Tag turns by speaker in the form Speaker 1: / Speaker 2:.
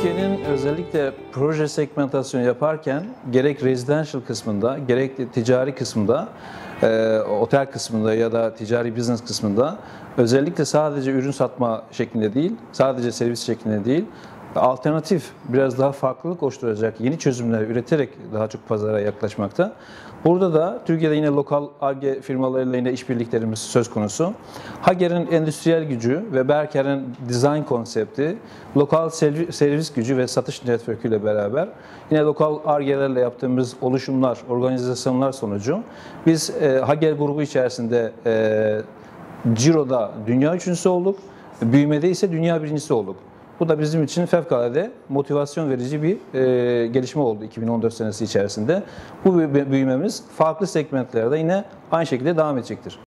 Speaker 1: Türkiye'nin özellikle proje segmentasyonu yaparken gerek residential kısmında, gerek de ticari kısmında, otel kısmında ya da ticari business kısmında özellikle sadece ürün satma şeklinde değil, sadece servis şeklinde değil, alternatif, biraz daha farklılık oluşturacak yeni çözümler üreterek daha çok pazara yaklaşmakta. Burada da Türkiye'de yine lokal Ar-Ge firmalarıyla yine işbirliklerimiz söz konusu. Hager'in endüstriyel gücü ve Berker'in design konsepti, lokal servis gücü ve satış network'üyle beraber yine lokal Ar-Ge'lerle yaptığımız oluşumlar, organizasyonlar sonucu biz Hager grubu içerisinde Ciro'da dünya üçüncüsü olduk, büyümede ise dünya birincisi olduk. Bu da bizim için fevkalade motivasyon verici bir gelişme oldu 2014 senesi içerisinde. Bu büyümemiz farklı segmentlerde yine aynı şekilde devam edecektir.